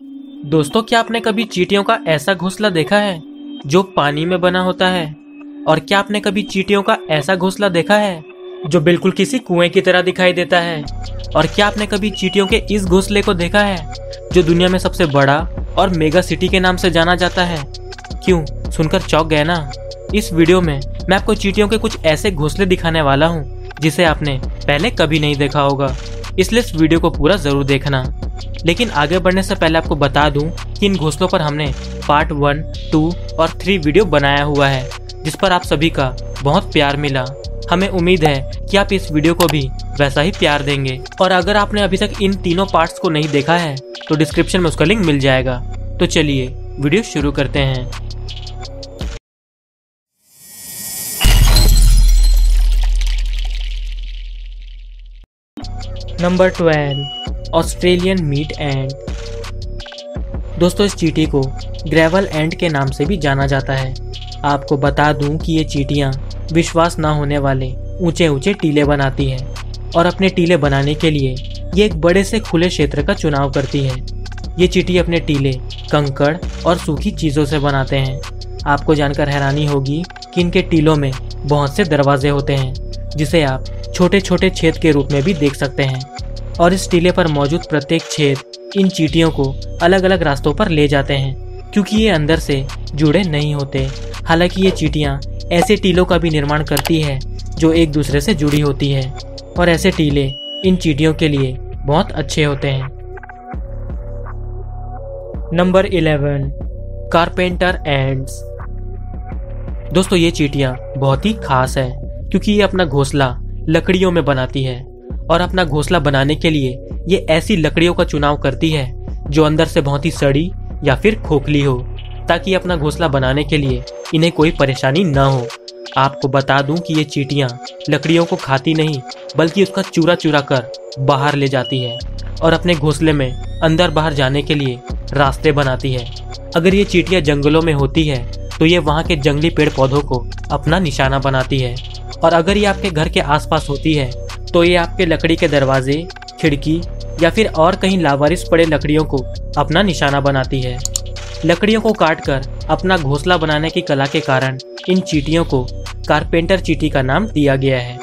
दोस्तों, क्या आपने कभी चींटियों का ऐसा घोंसला देखा है जो पानी में बना होता है? और क्या आपने कभी चींटियों का ऐसा घोंसला देखा है जो बिल्कुल किसी कुएं की तरह दिखाई देता है? और क्या आपने कभी चींटियों के इस घोंसले को देखा है जो दुनिया में सबसे बड़ा और मेगा सिटी के नाम से जाना जाता है? क्यों, सुनकर चौंक गए ना? इस वीडियो में मैं आपको चींटियों के कुछ ऐसे घोंसले दिखाने वाला हूँ जिसे आपने पहले कभी नहीं देखा होगा, इसलिए इस वीडियो को पूरा जरूर देखना। लेकिन आगे बढ़ने से पहले आपको बता दूं कि इन घोंसलों पर हमने पार्ट 1, 2 और 3 वीडियो बनाया हुआ है, जिस पर आप सभी का बहुत प्यार मिला। हमें उम्मीद है कि आप इस वीडियो को भी वैसा ही प्यार देंगे। और अगर आपने अभी तक इन तीनों पार्ट्स को नहीं देखा है तो डिस्क्रिप्शन में उसका लिंक मिल जाएगा। तो चलिए वीडियो शुरू करते हैं। Number 12, Australian meat ant. दोस्तों, इस चींटी को ग्रेवल एंट के नाम से भी जाना जाता है। आपको बता दूं कि ये चींटियां विश्वास न होने वाले ऊंचे ऊंचे टीले बनाती हैं और अपने टीले बनाने के लिए ये एक बड़े से खुले क्षेत्र का चुनाव करती है। ये चींटी अपने टीले कंकड़ और सूखी चीज़ों से बनाते हैं। आपको जानकर हैरानी होगी कि इनके टीलों में बहुत से दरवाजे होते हैं जिसे आप छोटे छोटे छेद के रूप में भी देख सकते हैं। और इस टीले पर मौजूद प्रत्येक छेद इन चींटियों को अलग अलग रास्तों पर ले जाते हैं, क्योंकि ये अंदर से जुड़े नहीं होते। हालांकि ये चींटियां ऐसे टीलों का भी निर्माण करती है जो एक दूसरे से जुड़ी होती है, और ऐसे टीले इन चींटियों के लिए बहुत अच्छे होते हैं। Number 11, carpenter ants. दोस्तों, ये चींटियां बहुत ही खास है क्योंकि ये अपना घोंसला लकड़ियों में बनाती है, और अपना घोंसला बनाने के लिए ये ऐसी लकड़ियों का चुनाव करती है जो अंदर से बहुत ही सड़ी या फिर खोखली हो, ताकि अपना घोंसला बनाने के लिए इन्हें कोई परेशानी न हो। आपको बता दूं कि ये चींटियां लकड़ियों को खाती नहीं बल्कि उसका चूरा चूरा कर बाहर ले जाती है और अपने घोंसले में अंदर बाहर जाने के लिए रास्ते बनाती है। अगर ये चींटियां जंगलों में होती है तो ये वहाँ के जंगली पेड़ पौधों को अपना निशाना बनाती है, और अगर ये आपके घर के आसपास होती है तो ये आपके लकड़ी के दरवाजे, खिड़की या फिर और कहीं लावारिस पड़े लकड़ियों को अपना निशाना बनाती है। लकड़ियों को काटकर अपना घोंसला बनाने की कला के कारण इन चींटियों को कारपेंटर चींटी का नाम दिया गया है।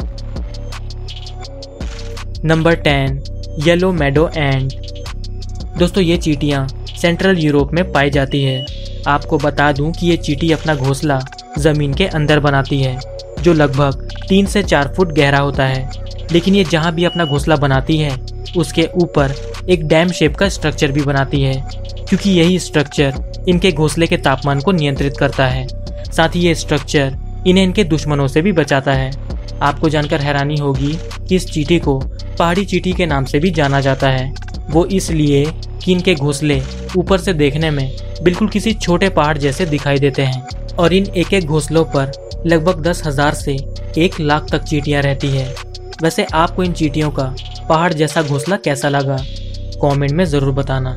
Number 10, yellow meadow ant. दोस्तों, ये चींटियां सेंट्रल यूरोप में पाई जाती है। आपको बता दूं कि ये चींटी अपना घोंसला जमीन के अंदर बनाती है, जो लगभग 3 से 4 फुट गहरा होता है। लेकिन ये जहाँ भी अपना घोंसला बनाती है उसके ऊपर एक डैम शेप का स्ट्रक्चर भी बनाती है, क्योंकि यही स्ट्रक्चर इनके घोंसले के तापमान को नियंत्रित करता है। साथ ही ये स्ट्रक्चर इन्हें इनके दुश्मनों से भी बचाता है। आपको जानकर हैरानी होगी कि इस चींटी को पहाड़ी चींटी के नाम से भी जाना जाता है। वो इसलिए कि इनके घोंसले ऊपर से देखने में बिल्कुल किसी छोटे पहाड़ जैसे दिखाई देते हैं, और इन एक एक घोंसलों पर लगभग 10,000 से 1 लाख तक चींटियां रहती है। वैसे आपको इन चींटियों का पहाड़ जैसा घोंसला कैसा लगा, कमेंट में जरूर बताना।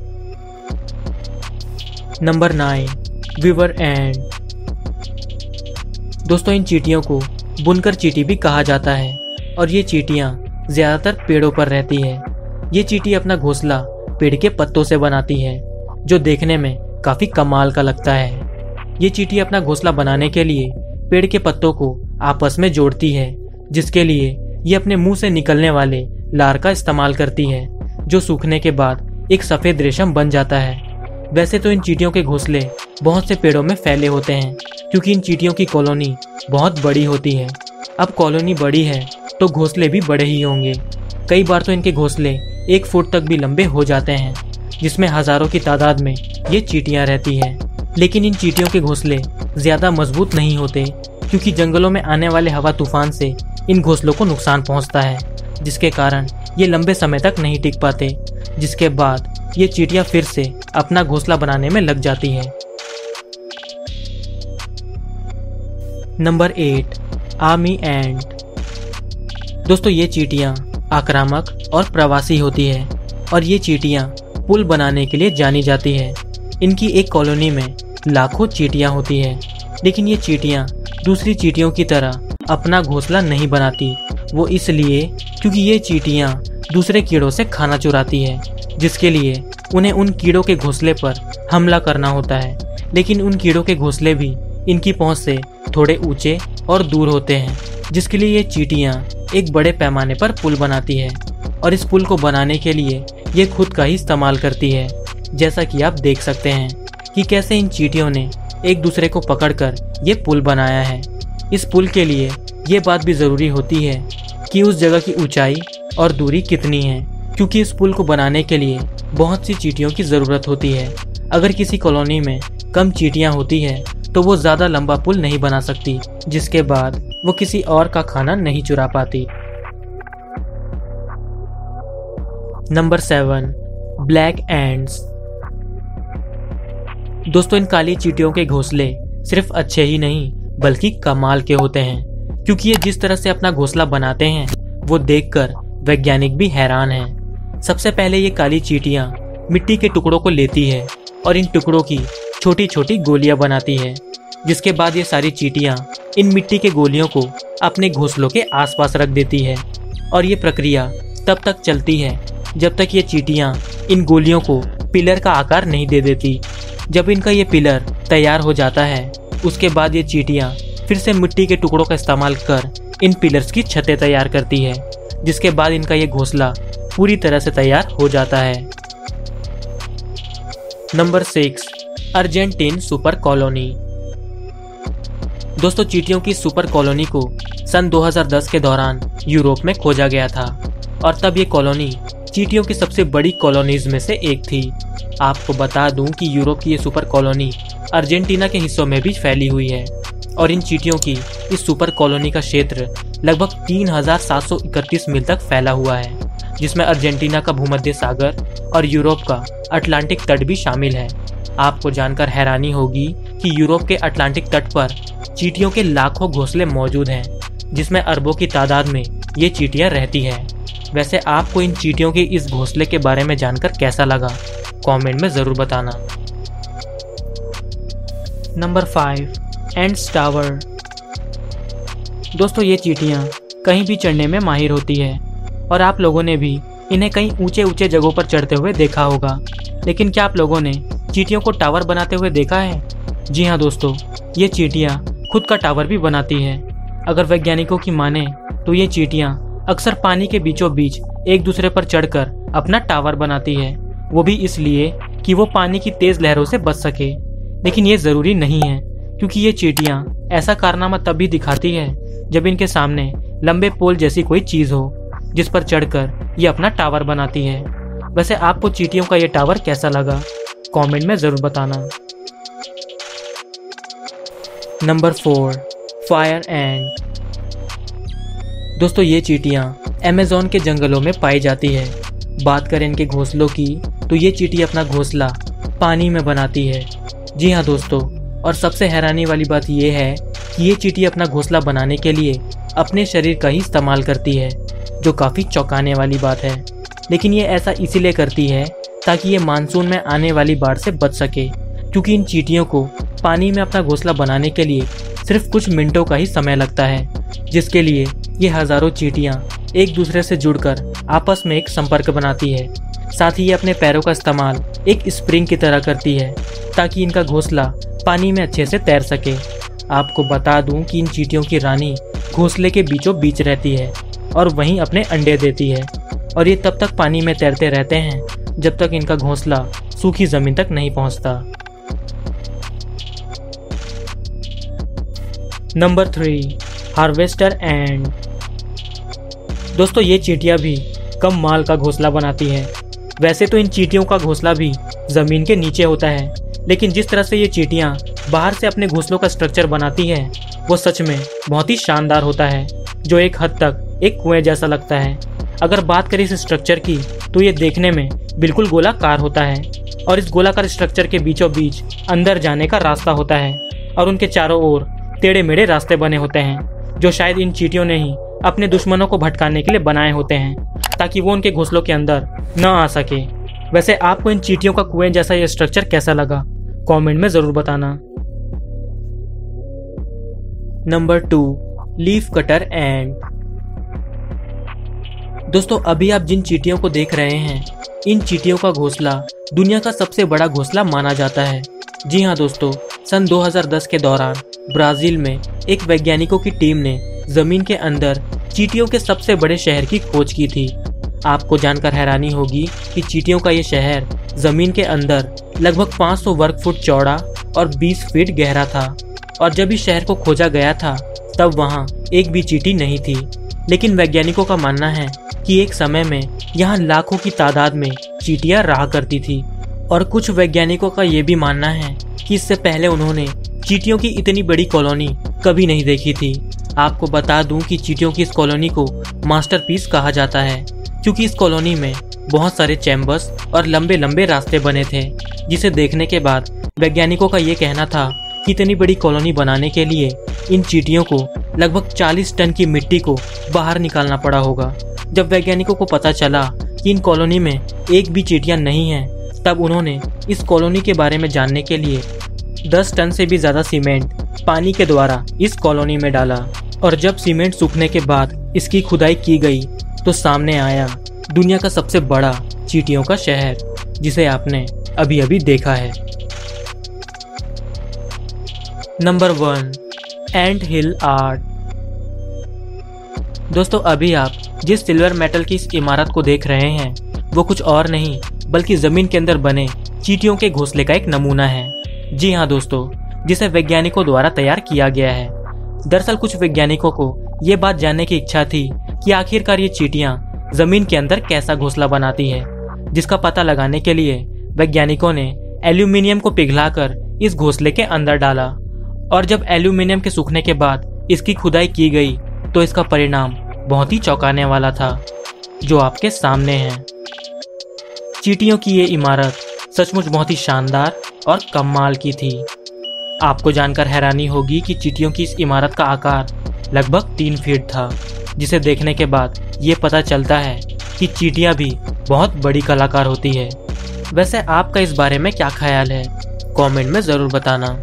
Number 9, weaver ant. दोस्तों, इन चींटियों को बुनकर चींटी भी कहा जाता है, और ये चींटियां ज्यादातर पेड़ों पर रहती है। ये चींटी अपना घोंसला पेड़ के पत्तों से बनाती है, जो देखने में काफी कमाल का लगता है। ये चींटी अपना घोंसला बनाने के लिए पेड़ के पत्तों को आपस में जोड़ती है, जिसके लिए ये अपने मुंह से निकलने वाले लार का इस्तेमाल करती है, जो सूखने के बाद एक सफेद रेशम बन जाता है। वैसे तो इन चींटियों के घोंसले बहुत से पेड़ों में फैले होते हैं, क्योंकि इन चींटियों की कॉलोनी बहुत बड़ी होती है। अब कॉलोनी बड़ी है तो घोंसले भी बड़े ही होंगे। कई बार तो इनके घोंसले 1 फुट तक भी लंबे हो जाते हैं, जिसमें हजारों की तादाद में ये चींटियां रहती हैं। लेकिन इन चींटियों के घोंसले ज्यादा मजबूत नहीं होते, क्योंकि जंगलों में आने वाले हवा तूफान से इन घोंसलों को नुकसान पहुंचता है, जिसके कारण ये लंबे समय तक नहीं टिक पाते, जिसके बाद ये चींटियां फिर से अपना घोंसला बनाने में लग जाती है। Number 8, army ant. दोस्तों, ये चींटियां आक्रामक और प्रवासी होती है, और ये चींटियां पुल बनाने के लिए जानी जाती है। इनकी एक कॉलोनी में लाखों चींटियां होती है, लेकिन ये चींटियां दूसरी चींटियों की तरह अपना घोंसला नहीं बनाती। वो इसलिए क्योंकि ये चींटियां दूसरे कीड़ों से खाना चुराती है, जिसके लिए उन्हें उन कीड़ों के घोंसले पर हमला करना होता है, लेकिन उन कीड़ों के घोंसले भी इनकी पहुंच से थोड़े ऊंचे और दूर होते हैं, जिसके लिए ये चींटियां एक बड़े पैमाने पर पुल बनाती है और इस पुल को बनाने के लिए ये खुद का ही इस्तेमाल करती है। जैसा कि आप देख सकते हैं कि कैसे इन चींटियों ने एक दूसरे को पकड़कर ये पुल बनाया है। इस पुल के लिए ये बात भी ज़रूरी होती है कि उस जगह की ऊंचाई और दूरी कितनी है, क्योंकि इस पुल को बनाने के लिए बहुत सी चींटियों की ज़रूरत होती है। अगर किसी कॉलोनी में कम चींटियां होती है तो वो ज़्यादा लंबा पुल नहीं बना सकती, जिसके बाद वो किसी और का खाना नहीं चुरा पाती। Number 7, black ants. दोस्तों, इन काली चींटियों के घोंसले सिर्फ अच्छे ही नहीं बल्कि कमाल के होते हैं, क्योंकि ये जिस तरह से अपना घोंसला बनाते हैं वो देखकर वैज्ञानिक भी हैरान हैं। सबसे पहले ये काली चींटियां मिट्टी के टुकड़ों को लेती है और इन टुकड़ों की छोटी छोटी गोलियां बनाती है, जिसके बाद ये सारी चींटियां इन मिट्टी के गोलियों को अपने घोंसलों के आसपास रख देती है। और ये प्रक्रिया तब तक चलती है जब तक ये चींटियां इन गोलियों को पिलर का आकार नहीं दे देती। जब इनका ये पिलर तैयार हो जाता है, उसके बाद ये चींटियां फिर से मिट्टी के टुकड़ों का इस्तेमाल कर इन पिलर्स की छतें तैयार करती है, जिसके बाद इनका ये घोंसला पूरी तरह से तैयार हो जाता है। Number 6, Argentine super colony. दोस्तों, चींटियों की सुपर कॉलोनी को सन 2010 के दौरान यूरोप में खोजा गया था और तब ये कॉलोनी चींटियों की सबसे बड़ी कॉलोनीज में से एक थी। आपको बता दूं कि यूरोप की ये सुपर कॉलोनी अर्जेंटीना के हिस्सों में भी फैली हुई है और इन चींटियों की इस सुपर कॉलोनी का क्षेत्र लगभग 3731 मील तक फैला हुआ है, जिसमें अर्जेंटीना का भूमध्य सागर और यूरोप का अटलांटिक तट भी शामिल है। आपको जानकर हैरानी होगी कि यूरोप के अटलांटिक तट पर चींटियों के लाखों घोंसले मौजूद हैं, जिसमें अरबों की तादाद में ये चींटियां रहती हैं। वैसे आपको इन चींटियों के इस घोंसले के बारे में जानकर कैसा लगा, कमेंट में ज़रूर बताना। Number 5, ants tower. दोस्तों, ये चींटियां कहीं भी चढ़ने में माहिर होती है और आप लोगों ने भी इन्हें कहीं ऊंचे ऊंचे जगहों पर चढ़ते हुए देखा होगा, लेकिन क्या आप लोगों ने चींटियों को टावर बनाते हुए देखा है? जी हाँ दोस्तों, ये चींटियां खुद का टावर भी बनाती है। अगर वैज्ञानिकों की माने तो ये चींटियां अक्सर पानी के बीचों बीच एक दूसरे पर चढ़कर अपना टावर बनाती है, वो भी इसलिए कि वो पानी की तेज लहरों से बच सके। लेकिन ये जरूरी नहीं है, क्योंकि ये चींटियां ऐसा कारनामा तभी दिखाती है जब इनके सामने लंबे पोल जैसी कोई चीज हो, जिस पर चढ़कर ये अपना टावर बनाती है। वैसे आपको चींटियों का ये टावर कैसा लगा, कमेंट में जरूर बताना। Number 4, fire ant. दोस्तों, ये चींटियां अमेज़न के जंगलों में पाई जाती है। बात करें इनके घोंसलों की तो ये चींटी अपना घोंसला पानी में बनाती है। जी हाँ दोस्तों, और सबसे हैरानी वाली बात ये है कि ये चींटी अपना घोंसला बनाने के लिए अपने शरीर का ही इस्तेमाल करती है, जो काफ़ी चौंकाने वाली बात है। लेकिन ये ऐसा इसीलिए करती है ताकि ये मानसून में आने वाली बाढ़ से बच सके, क्योंकि इन चींटियों को पानी में अपना घोंसला बनाने के लिए सिर्फ कुछ मिनटों का ही समय लगता है, जिसके लिए ये हज़ारों चींटियां एक दूसरे से जुड़कर आपस में एक संपर्क बनाती है। साथ ही ये अपने पैरों का इस्तेमाल एक स्प्रिंग की तरह करती है ताकि इनका घोंसला पानी में अच्छे से तैर सके। आपको बता दूं कि इन चींटियों की रानी घोंसले के बीचों बीच रहती है और वहीं अपने अंडे देती है, और ये तब तक पानी में तैरते रहते हैं जब तक इनका घोंसला सूखी जमीन तक नहीं पहुंचता। Number 3, harvester ant. दोस्तों, ये चींटियां भी कम माल का घोंसला बनाती हैं। वैसे तो इन चींटियों का घोंसला भी जमीन के नीचे होता है, लेकिन जिस तरह से ये चींटियां बाहर से अपने घोंसलों का स्ट्रक्चर बनाती हैं वो सच में बहुत ही शानदार होता है, जो एक हद तक एक कुएं जैसा लगता है। अगर बात करें इस स्ट्रक्चर की तो ये देखने में बिल्कुल गोलाकार होता है और इस गोलाकार स्ट्रक्चर के बीचों बीच अंदर जाने का रास्ता होता है और उनके चारों ओर टेढ़े मेढ़े रास्ते बने होते हैं, जो शायद इन चींटियों ने ही अपने दुश्मनों को भटकाने के लिए बनाए होते हैं ताकि वो उनके घोंसलों के अंदर न आ सके। वैसे आपको इन चींटियों का कुएं जैसा ये स्ट्रक्चर कैसा लगा, कमेंट में जरूर बताना। Number 2, leaf cutter ant. दोस्तों अभी आप जिन चींटियों को देख रहे हैं, इन चींटियों का घोंसला दुनिया का सबसे बड़ा घोंसला माना जाता है। जी हाँ दोस्तों, सन 2010 के दौरान ब्राज़ील में एक वैज्ञानिकों की टीम ने जमीन के अंदर चींटियों के सबसे बड़े शहर की खोज की थी। आपको जानकर हैरानी होगी कि चींटियों का ये शहर जमीन के अंदर लगभग 500 वर्ग फुट चौड़ा और 20 फीट गहरा था। और जब इस शहर को खोजा गया था तब वहाँ एक भी चींटी नहीं थी। लेकिन वैज्ञानिकों का मानना है कि एक समय में यहाँ लाखों की तादाद में चींटियाँ रहा करती थी। और कुछ वैज्ञानिकों का ये भी मानना है कि इससे पहले उन्होंने चींटियों की इतनी बड़ी कॉलोनी कभी नहीं देखी थी। आपको बता दूं कि चींटियों की इस कॉलोनी को मास्टरपीस कहा जाता है, क्योंकि इस कॉलोनी में बहुत सारे चैम्बर्स और लंबे लंबे रास्ते बने थे, जिसे देखने के बाद वैज्ञानिकों का ये कहना था कि इतनी बड़ी कॉलोनी बनाने के लिए इन चींटियों को लगभग 40 टन की मिट्टी को बाहर निकालना पड़ा होगा। जब वैज्ञानिकों को पता चला कि इन कॉलोनी में एक भी चींटियां नहीं हैं, तब उन्होंने इस कॉलोनी के बारे में जानने के लिए 10 टन से भी ज़्यादा सीमेंट पानी के द्वारा इस कॉलोनी में डाला। और जब सीमेंट सूखने के बाद इसकी खुदाई की गई तो सामने आया दुनिया का सबसे बड़ा चींटियों का शहर, जिसे आपने अभी अभी देखा है। Number 1, ant hill art. दोस्तों अभी आप जिस सिल्वर मेटल की इस इमारत को देख रहे हैं वो कुछ और नहीं बल्कि जमीन के अंदर बने चींटियों के घोंसले का एक नमूना है। जी हाँ दोस्तों, जिसे वैज्ञानिकों द्वारा तैयार किया गया है। दरअसल कुछ वैज्ञानिकों को ये बात जानने की इच्छा थी कि आखिरकार ये चींटियां जमीन के अंदर कैसा घोंसला बनाती है, जिसका पता लगाने के लिए वैज्ञानिकों ने एल्यूमिनियम को पिघलाकर इस घोंसले के अंदर डाला। और जब एल्यूमिनियम के सूखने के बाद इसकी खुदाई की गई तो इसका परिणाम बहुत ही चौंकाने वाला था, जो आपके सामने है। चींटियों की ये इमारत सचमुच बहुत ही शानदार और कमाल की थी। आपको जानकर हैरानी होगी कि चींटियों की इस इमारत का आकार लगभग 3 फीट था, जिसे देखने के बाद ये पता चलता है कि चींटियां भी बहुत बड़ी कलाकार होती है। वैसे आपका इस बारे में क्या ख्याल है, कमेंट में ज़रूर बताना।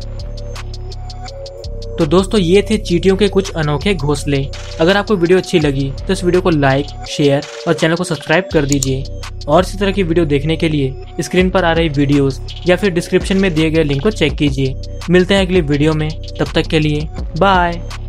तो दोस्तों ये थे चींटियों के कुछ अनोखे घोंसले। अगर आपको वीडियो अच्छी लगी तो इस वीडियो को लाइक, शेयर और चैनल को सब्सक्राइब कर दीजिए। और इसी तरह की वीडियो देखने के लिए स्क्रीन पर आ रही वीडियोस या फिर डिस्क्रिप्शन में दिए गए लिंक को चेक कीजिए। मिलते हैं अगली वीडियो में, तब तक के लिए बाय।